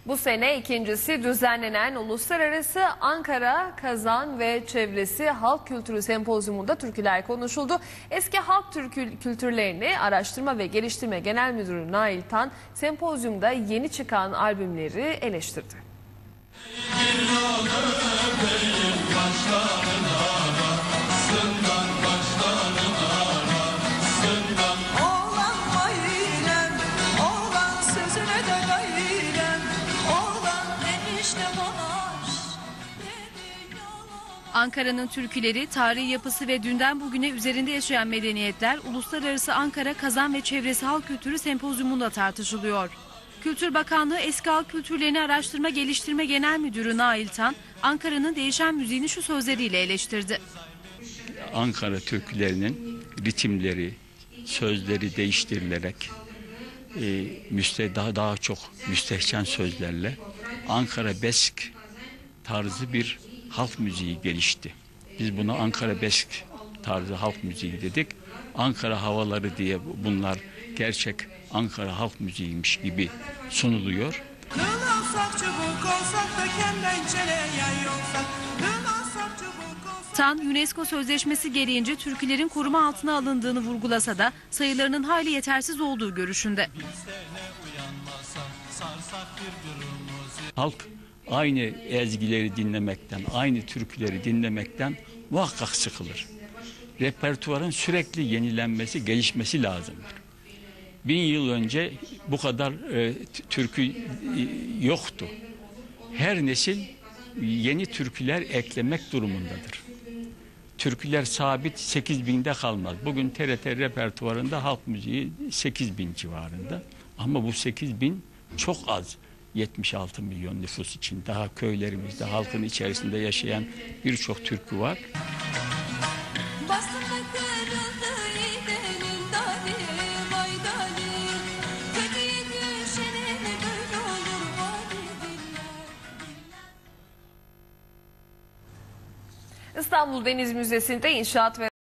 Bu sene ikincisi düzenlenen Uluslararası Ankara, Kazan ve Çevresi Halk Kültürü Sempozyumunda türküler konuşuldu. Eski halk kültürlerini Araştırma ve Geliştirme Genel Müdürü Nail Tan, sempozyumda yeni çıkan albümleri eleştirdi. Ankara'nın türküleri, tarihi yapısı ve dünden bugüne üzerinde yaşayan medeniyetler Uluslararası Ankara, Kazan ve Çevresi Halk Kültürü Sempozyumunda tartışılıyor. Kültür Bakanlığı Eski Halk Kültürlerini Araştırma Geliştirme Genel Müdürü Nail Tan, Ankara'nın değişen müziğini şu sözleriyle eleştirdi. Ankara türkülerinin ritimleri, sözleri değiştirilerek daha çok müstehcen sözlerle Ankara Besk tarzı bir halk müziği gelişti. Biz buna Ankara Besk tarzı halk müziği dedik. Ankara havaları diye bunlar gerçek Ankara halk müziğiymiş gibi sunuluyor. Tan, UNESCO sözleşmesi gereğince türkülerin koruma altına alındığını vurgulasa da sayılarının hali yetersiz olduğu görüşünde. Halk aynı ezgileri dinlemekten, aynı türküleri dinlemekten muhakkak sıkılır. Repertuarın sürekli yenilenmesi, gelişmesi lazımdır. 1000 yıl önce bu kadar türkü yoktu. Her nesil yeni türküler eklemek durumundadır. Türküler sabit 8000'de kalmaz. Bugün TRT repertuarında halk müziği 8000 civarında. Ama bu 8000 çok az. 76 milyon nüfus için daha köylerimizde, halkın içerisinde yaşayan birçok türkü var. İstanbul Deniz Müzesi'nde inşaat ve